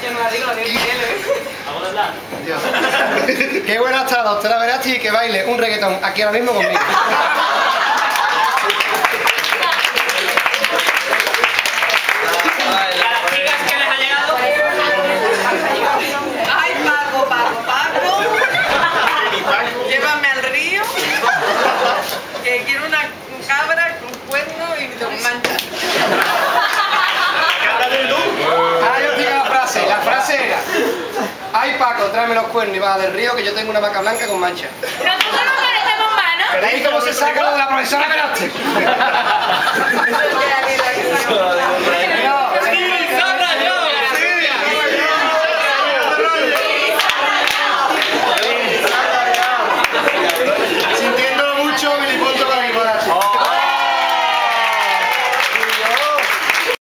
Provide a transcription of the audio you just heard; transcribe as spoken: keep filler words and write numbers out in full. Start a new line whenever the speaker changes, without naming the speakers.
Yo no la digo, la digo él.
Vamos a hablar.
Dios. Qué buena está, doctora Verasti, y que baile un reggaetón aquí ahora mismo conmigo.
Ay, Paco, Paco, Paco. Llévame al río. Que quiero una cabra con cuerno y con mancha.
Ahora yo digo la frase, la frase era: ay Paco, tráeme los cuernos y baja del río que yo tengo una vaca blanca con mancha.
Nosotros nos parecemos manos.
¿Veis cómo se saca lo de la profesora Verasti?
Eso ya, mira, que saca.